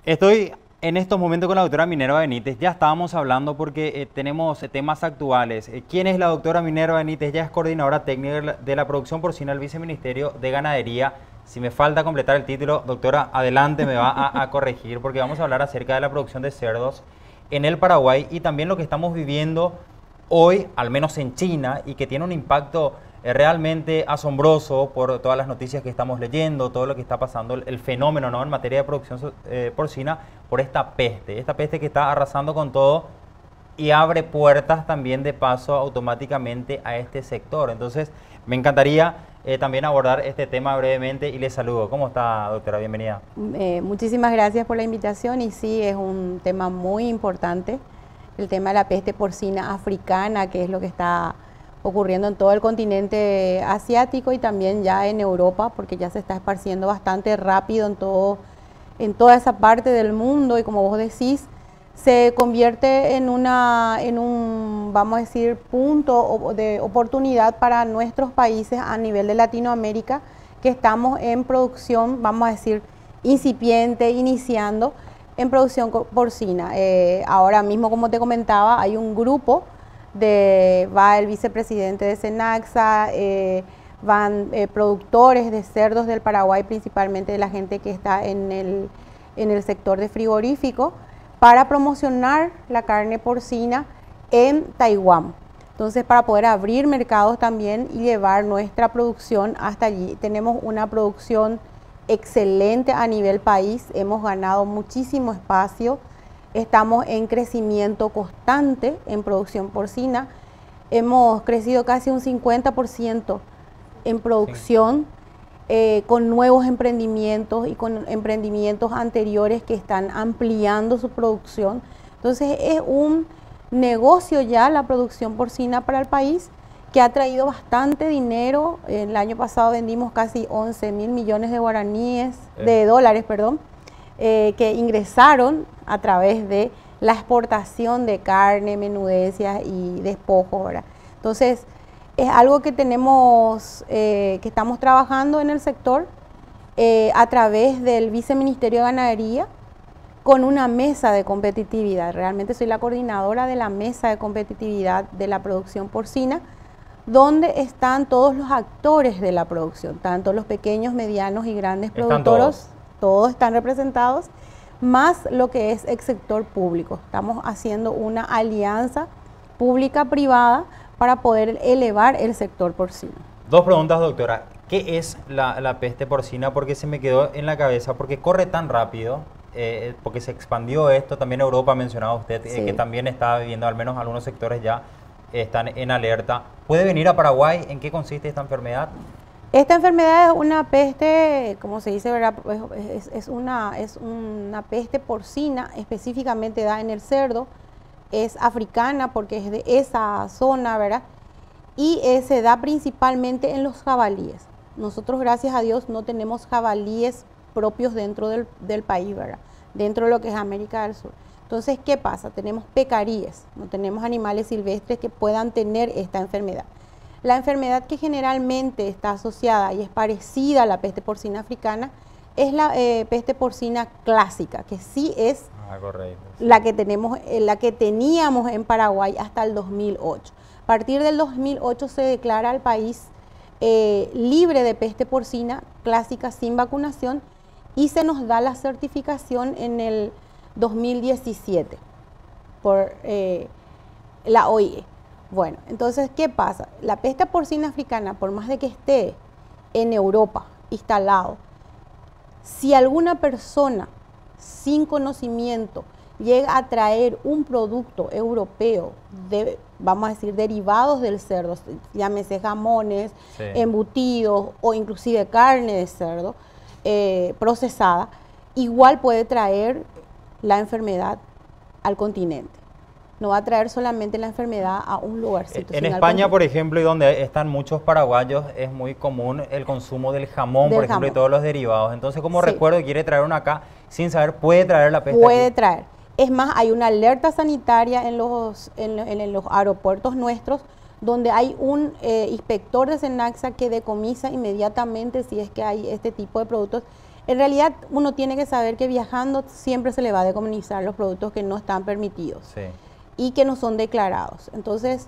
Estoy en estos momentos con la doctora Minerva Benítez. Ya estábamos hablando porque tenemos temas actuales. ¿Quién es la doctora Minerva Benítez? Ella es coordinadora técnica de la producción porcina del Viceministerio de Ganadería. Si me falta completar el título, doctora, adelante, me va a corregir porque vamos a hablar acerca de la producción de cerdos en el Paraguay y también lo que estamos viviendo hoy, al menos en China, y que tiene un impacto realmente asombroso por todas las noticias que estamos leyendo, todo lo que está pasando, el fenómeno, ¿no?, en materia de producción porcina, por esta peste que está arrasando con todo y abre puertas también de paso automáticamente a este sector. Entonces, me encantaría también abordar este tema brevemente y les saludo. ¿Cómo está, doctora? Bienvenida. Muchísimas gracias por la invitación y sí, es un tema muy importante, el tema de la peste porcina africana, que es lo que está ocurriendo en todo el continente asiático y también ya en Europa, porque ya se está esparciendo bastante rápido en toda esa parte del mundo y como vos decís, se convierte en un, vamos a decir, punto de oportunidad para nuestros países a nivel de Latinoamérica, que estamos en producción, vamos a decir, incipiente, iniciando en producción porcina. Ahora mismo, como te comentaba, hay un grupo va el vicepresidente de SENACSA, van productores de cerdos del Paraguay, principalmente de la gente que está en el sector de frigorífico, para promocionar la carne porcina en Taiwán. Entonces, para poder abrir mercados también y llevar nuestra producción hasta allí. Tenemos una producción excelente a nivel país, hemos ganado muchísimo espacio. Estamos en crecimiento constante en producción porcina. Hemos crecido casi un 50% en producción, con nuevos emprendimientos y con emprendimientos anteriores que están ampliando su producción. Entonces es un negocio ya la producción porcina para el país, que ha traído bastante dinero. El año pasado vendimos casi 11.000 millones de guaraníes, de dólares, perdón, que ingresaron a través de la exportación de carne, menudencias y despojos, ¿verdad? Entonces, es algo que tenemos, que estamos trabajando en el sector a través del Viceministerio de Ganadería con una mesa de competitividad. Realmente soy la coordinadora de la mesa de competitividad de la producción porcina, donde están todos los actores de la producción, tanto los pequeños, medianos y grandes productores. Todos están representados, más lo que es el sector público. Estamos haciendo una alianza pública-privada para poder elevar el sector porcino. Dos preguntas, doctora. ¿Qué es la peste porcina? Porque se me quedó en la cabeza, porque corre tan rápido, porque se expandió esto, también Europa ha mencionado usted, sí, que también está viviendo, al menos algunos sectores ya están en alerta. ¿Puede venir a Paraguay? ¿En qué consiste esta enfermedad? Esta enfermedad es una peste, como se dice, ¿verdad? Es una peste porcina, específicamente da en el cerdo, es africana porque es de esa zona, ¿verdad? Y se da principalmente en los jabalíes. Nosotros, gracias a Dios, no tenemos jabalíes propios dentro del país, ¿verdad? Dentro de lo que es América del Sur. Entonces, ¿qué pasa? Tenemos pecaríes, no tenemos animales silvestres que puedan tener esta enfermedad. La enfermedad que generalmente está asociada y es parecida a la peste porcina africana es la peste porcina clásica, que sí es la que teníamos en Paraguay hasta el 2008. A partir del 2008 se declara al país libre de peste porcina clásica sin vacunación y se nos da la certificación en el 2017 por la OIE. Bueno, entonces, ¿qué pasa? La peste porcina africana, por más de que esté en Europa instalado, si alguna persona sin conocimiento llega a traer un producto europeo, vamos a decir, derivados del cerdo, llámese jamones, sí, embutidos o inclusive carne de cerdo procesada, igual puede traer la enfermedad al continente. No va a traer solamente la enfermedad a un lugarcito. En España, por ejemplo, y donde están muchos paraguayos, es muy común el consumo del jamón, por ejemplo, y todos los derivados. Entonces, como recuerdo, quiere traer uno acá sin saber, ¿puede traer la peste? Puede traer. Es más, hay una alerta sanitaria en los aeropuertos nuestros, donde hay un inspector de SENACSA que decomisa inmediatamente si es que hay este tipo de productos. En realidad uno tiene que saber que viajando siempre se le va a decomisar los productos que no están permitidos Sí. y que no son declarados. Entonces,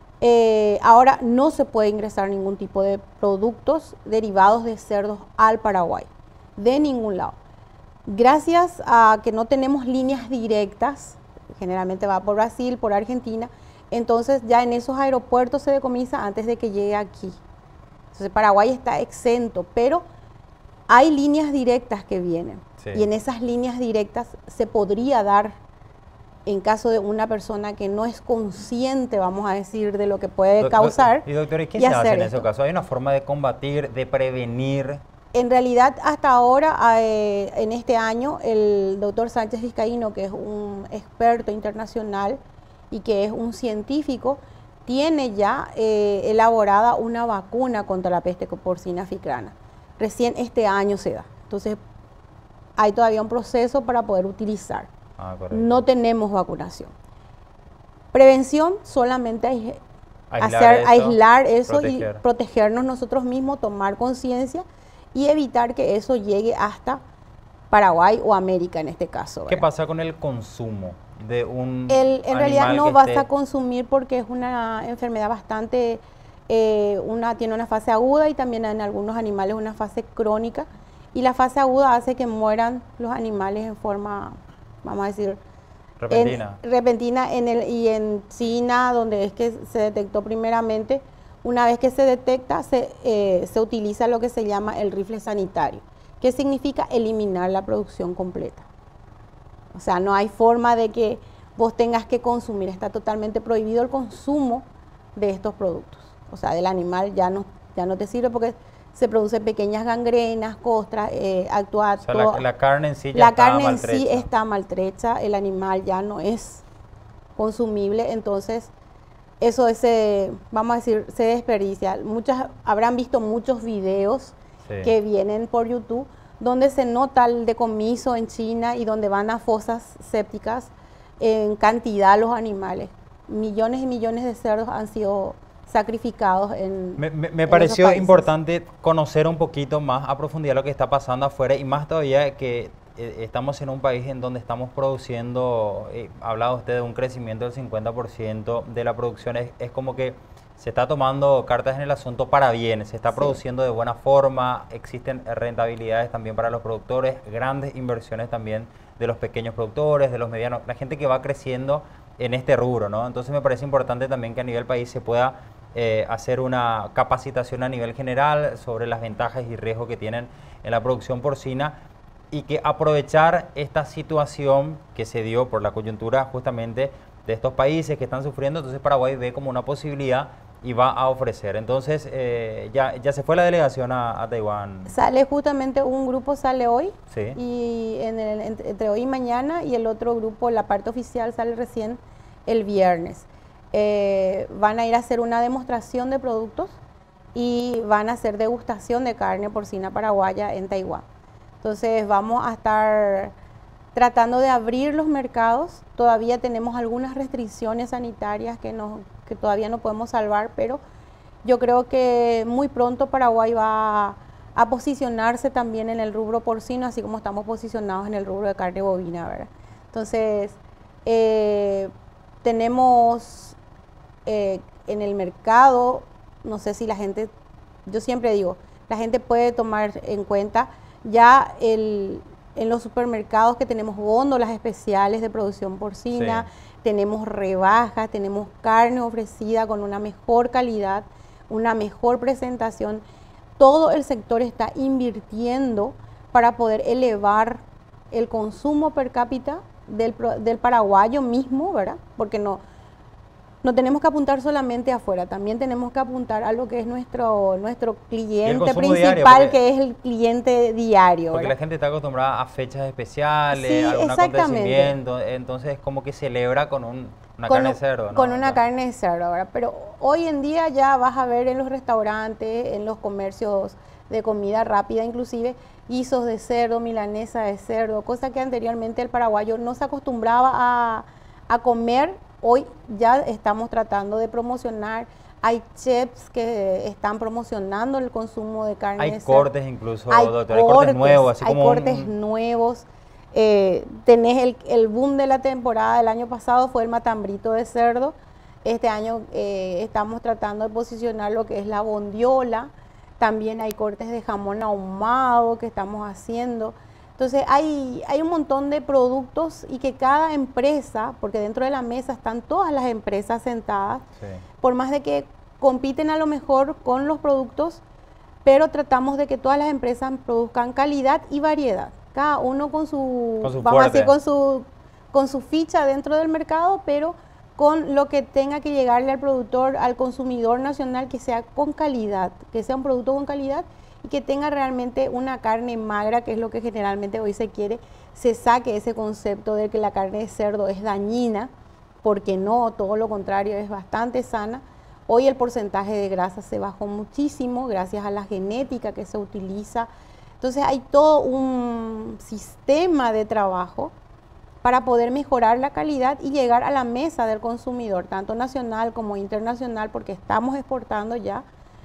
ahora no se puede ingresar ningún tipo de productos derivados de cerdos al Paraguay, de ningún lado. Gracias a que no tenemos líneas directas, generalmente va por Brasil, por Argentina, entonces ya en esos aeropuertos se decomisa antes de que llegue aquí. Entonces Paraguay está exento, pero hay líneas directas que vienen. Sí. Y en esas líneas directas se podría dar, en caso de una persona que no es consciente, vamos a decir, de lo que puede causar. Y doctor, ¿y qué se hace en ese caso? ¿Hay una forma de combatir, de prevenir? En realidad, hasta ahora, en este año, el doctor Sánchez Vizcaíno, que es un experto internacional y que es un científico, tiene ya elaborada una vacuna contra la peste porcina africana. Recién este año se da. Entonces, hay todavía un proceso para poder utilizar. No tenemos vacunación. Prevención, solamente aislar eso y protegernos nosotros mismos, tomar conciencia y evitar que eso llegue hasta Paraguay o América en este caso, ¿verdad? ¿Qué pasa con el consumo de un En realidad no vas esté... a consumir porque es una enfermedad bastante, tiene una fase aguda y también en algunos animales una fase crónica, y la fase aguda hace que mueran los animales en forma, vamos a decir, repentina. Y en China, donde es que se detectó primeramente, una vez que se detecta, se utiliza lo que se llama el rifle sanitario, que significa eliminar la producción completa. O sea, no hay forma de que vos tengas que consumir, está totalmente prohibido el consumo de estos productos. O sea, del animal ya no te sirve porque se producen pequeñas gangrenas, costras, o sea, la carne en sí ya está maltrecha, el animal ya no es consumible, entonces eso vamos a decir, se desperdicia. Habrán visto muchos videos que vienen por YouTube donde se nota el decomiso en China y donde van a fosas sépticas en cantidad los animales. Millones y millones de cerdos han sido sacrificados Me pareció importante conocer un poquito más a profundidad lo que está pasando afuera, y más todavía que estamos en un país en donde estamos produciendo, hablaba usted de un crecimiento del 50% de la producción, es como que se está tomando cartas en el asunto para bien, se está produciendo de buena forma, existen rentabilidades también para los productores, grandes inversiones también de los pequeños productores, de los medianos, la gente que va creciendo en este rubro, ¿no? Entonces me parece importante también que a nivel país se pueda hacer una capacitación a nivel general sobre las ventajas y riesgos que tienen en la producción porcina, y que aprovechar esta situación que se dio por la coyuntura justamente de estos países que están sufriendo. Entonces Paraguay ve como una posibilidad y va a ofrecer. Entonces ya se fue la delegación a Taiwán. Sale justamente un grupo, sale hoy, sí. Y entre hoy y mañana, y el otro grupo, la parte oficial, sale recién el viernes. Van a ir a hacer una demostración de productos y van a hacer degustación de carne porcina paraguaya en Taiwán. Entonces vamos a estar tratando de abrir los mercados. Todavía tenemos algunas restricciones sanitarias que todavía no podemos salvar, pero yo creo que muy pronto Paraguay va a posicionarse también en el rubro porcino, así como estamos posicionados en el rubro de carne bovina, ¿verdad? Entonces, tenemos en el mercado, no sé si la gente, yo siempre digo, la gente puede tomar en cuenta ya en los supermercados que tenemos góndolas especiales de producción porcina, tenemos rebajas, tenemos carne ofrecida con una mejor calidad, una mejor presentación. Todo el sector está invirtiendo para poder elevar el consumo per cápita del paraguayo mismo, ¿verdad? Porque no tenemos que apuntar solamente afuera, también tenemos que apuntar a lo que es nuestro cliente principal, diario, que es el cliente diario. Porque ¿verdad? La gente está acostumbrada a fechas especiales, a algún acontecimiento, entonces como que celebra con una carne de cerdo, ¿no? Con una carne de cerdo, ¿verdad? Pero hoy en día ya vas a ver en los restaurantes, en los comercios de comida rápida, inclusive guisos de cerdo, milanesa de cerdo, cosa que anteriormente el paraguayo no se acostumbraba a comer. Hoy ya estamos tratando de promocionar Hay chefs que están promocionando el consumo de carne Hay de cerdo. cortes incluso, doctora, hay cortes nuevos, así hay como cortes nuevos. Tenés el boom de la temporada del año pasado, fue el matambrito de cerdo. Este año estamos tratando de posicionar lo que es la bondiola. También hay cortes de jamón ahumado que estamos haciendo. Entonces hay un montón de productos y que cada empresa, porque dentro de la mesa están todas las empresas sentadas, sí, por más de que compiten a lo mejor con los productos, pero tratamos de que todas las empresas produzcan calidad y variedad. Cada uno con su vamos a decir, con su ficha dentro del mercado, pero con lo que tenga que llegarle al productor, al consumidor nacional, que sea con calidad, que sea un producto con calidad y que tenga realmente una carne magra, que es lo que generalmente hoy se quiere. Se saque ese concepto de que la carne de cerdo es dañina, porque no, todo lo contrario, es bastante sana. Hoy el porcentaje de grasa se bajó muchísimo gracias a la genética que se utiliza. Entonces hay todo un sistema de trabajo para poder mejorar la calidad y llegar a la mesa del consumidor, tanto nacional como internacional, porque estamos exportando ya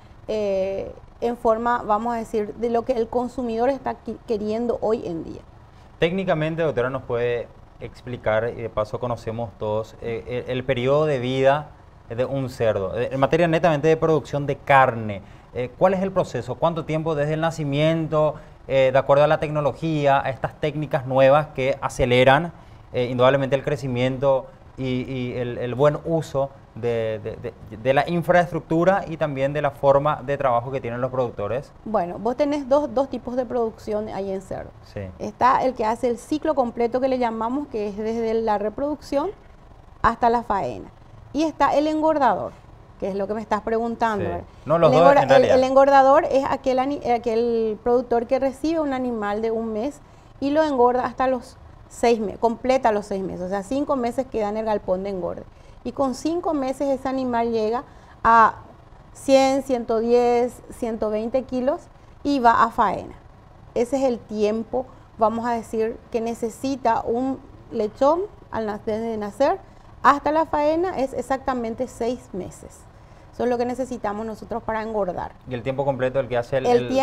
en forma, vamos a decir, de lo que el consumidor está queriendo hoy en día. Técnicamente, doctora, nos puede explicar, y de paso conocemos todos, el periodo de vida de un cerdo, en materia netamente de producción de carne. ¿Cuál es el proceso? ¿Cuánto tiempo desde el nacimiento, de acuerdo a la tecnología, a estas técnicas nuevas que aceleran indudablemente el crecimiento y el buen uso de la infraestructura y también de la forma de trabajo que tienen los productores? Bueno, vos tenés dos tipos de producción ahí en cerdo. Sí. Está el que hace el ciclo completo que le llamamos, que es desde la reproducción hasta la faena. Y está el engordador, que es lo que me estás preguntando. Sí. No, los dos en realidad. El engordador es aquel productor que recibe un animal de un mes y lo engorda hasta los 6 meses, completa los 6 meses, o sea, 5 meses queda en el galpón de engorde. Y con 5 meses ese animal llega a 100, 110, 120 kilos y va a faena. Ese es el tiempo, vamos a decir, que necesita un lechón desde nacer hasta la faena, es exactamente 6 meses. Eso es lo que necesitamos nosotros para engordar. ¿Y el tiempo completo el que hace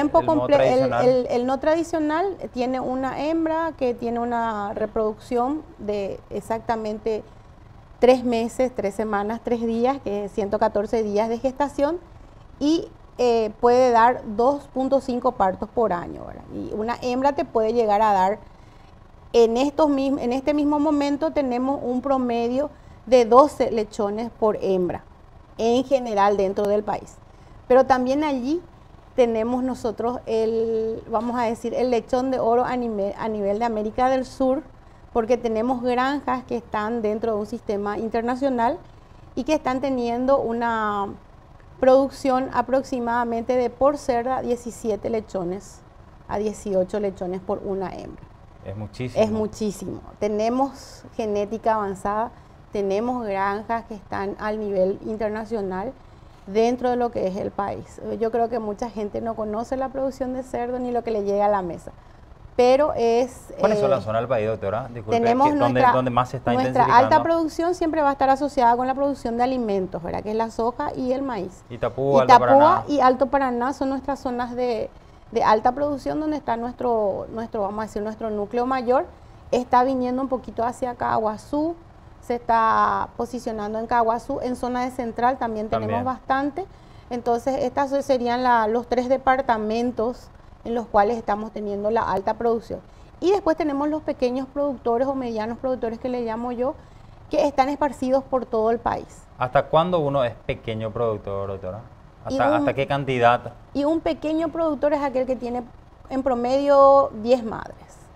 el no tradicional tiene una hembra que tiene una reproducción de exactamente 3 meses, 3 semanas, 3 días, que es 114 días de gestación, y puede dar 2.5 partos por año, ¿verdad? Y una hembra te puede llegar a dar, en este mismo momento tenemos un promedio de 12 lechones por hembra, en general dentro del país. Pero también allí tenemos nosotros vamos a decir, el lechón de oro a nivel de América del Sur, porque tenemos granjas que están dentro de un sistema internacional y que están teniendo una producción aproximadamente de por cerda 17 lechones a 18 lechones por una hembra. Es muchísimo. Es muchísimo. Tenemos genética avanzada, tenemos granjas que están al nivel internacional dentro de lo que es el país. Yo creo que mucha gente no conoce la producción de cerdo ni lo que le llega a la mesa. Pero es... ¿Cuáles son las zonas del país, doctora? Disculpe, tenemos donde más se está intensificando. Nuestra alta producción siempre va a estar asociada con la producción de alimentos, ¿verdad? Que es la soja y el maíz. Itapúa, Alto Paraná. Y Alto Paraná son nuestras zonas de alta producción, donde está nuestro, vamos a decir, nuestro núcleo mayor. Está viniendo un poquito hacia Caguazú, se está posicionando en Caguazú. En zona de central también tenemos bastante. Entonces, estos serían los 3 departamentos en los cuales estamos teniendo la alta producción. Y después tenemos los pequeños productores o medianos productores, que le llamo yo, que están esparcidos por todo el país. ¿Hasta cuándo uno es pequeño productor, doctora? ¿Hasta qué cantidad? Y un pequeño productor es aquel que tiene en promedio 10 madres.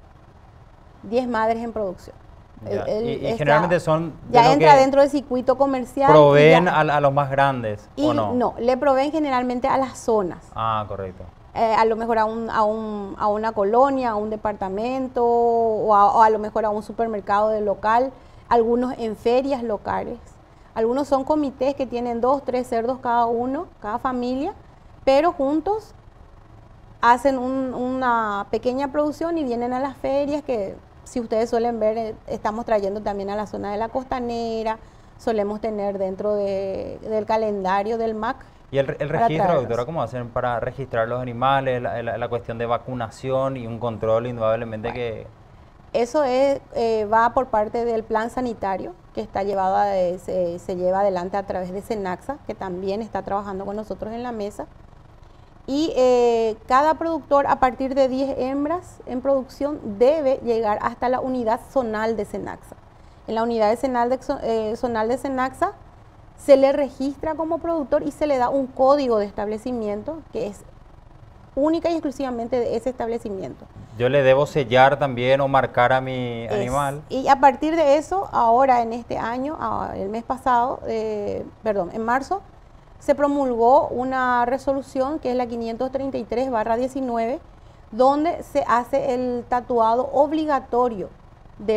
10 madres en producción. Y generalmente son... Ya entra dentro del circuito comercial. ¿Proveen a los más grandes o no? No, le proveen generalmente a las zonas. Ah, correcto. A lo mejor a una colonia, a un departamento, o a lo mejor a un supermercado de local, algunos en ferias locales. Algunos son comités que tienen 2, 3 cerdos cada uno, cada familia, pero juntos hacen una pequeña producción y vienen a las ferias, que si ustedes suelen ver, estamos trayendo también a la zona de la Costanera, solemos tener dentro del calendario del MAC. ¿Y el registro, doctora, cómo hacen para registrar los animales, la cuestión de vacunación y un control indudablemente que... Eso va por parte del plan sanitario que está se lleva adelante a través de SENACSA, que también está trabajando con nosotros en la mesa. Y cada productor, a partir de 10 hembras en producción, debe llegar hasta la unidad zonal de SENACSA. En la unidad zonal de SENACSA se le registra como productor y se le da un código de establecimiento que es única y exclusivamente de ese establecimiento. Yo le debo sellar también o marcar a mi animal. Y a partir de eso, ahora en este año, el mes pasado, en marzo, se promulgó una resolución que es la 533/19, donde se hace el tatuado obligatorio de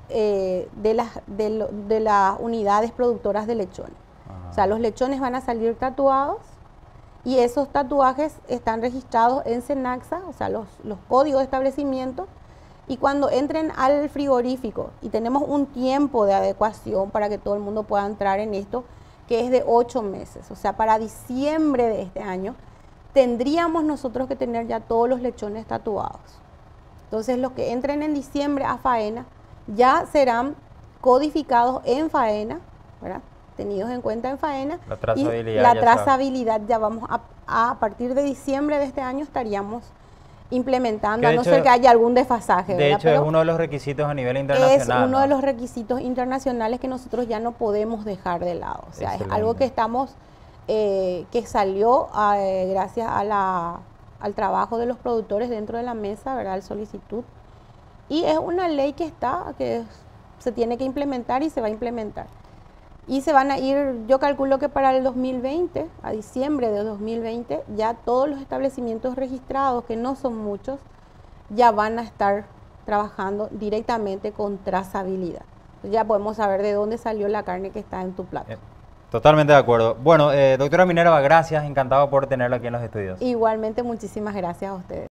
las unidades productoras de lechones. O sea, los lechones van a salir tatuados y esos tatuajes están registrados en SENACSA, o sea, los códigos de establecimiento, y cuando entren al frigorífico, y tenemos un tiempo de adecuación para que todo el mundo pueda entrar en esto, que es de 8 meses, o sea, para diciembre de este año, tendríamos nosotros que tener ya todos los lechones tatuados. Entonces, los que entren en diciembre a faena ya serán codificados en faena, ¿verdad?, tenidos en cuenta en faena. La trazabilidad, y la trazabilidad ya vamos a partir de diciembre de este año estaríamos implementando, a no ser que haya algún desfasaje. De hecho, es uno de los requisitos a nivel internacional. Es uno de los requisitos internacionales que nosotros ya no podemos dejar de lado. O sea, es algo que estamos, que salió gracias al trabajo de los productores dentro de la mesa, ¿verdad?, el solicitud. Y es una ley que se tiene que implementar y se va a implementar. Y se van a ir, yo calculo que para el 2020, a diciembre de 2020, ya todos los establecimientos registrados, que no son muchos, ya van a estar trabajando directamente con trazabilidad. Ya podemos saber de dónde salió la carne que está en tu plato. Totalmente de acuerdo. Bueno, doctora Minerva, gracias, encantado por tenerlo aquí en los estudios. Igualmente, muchísimas gracias a ustedes.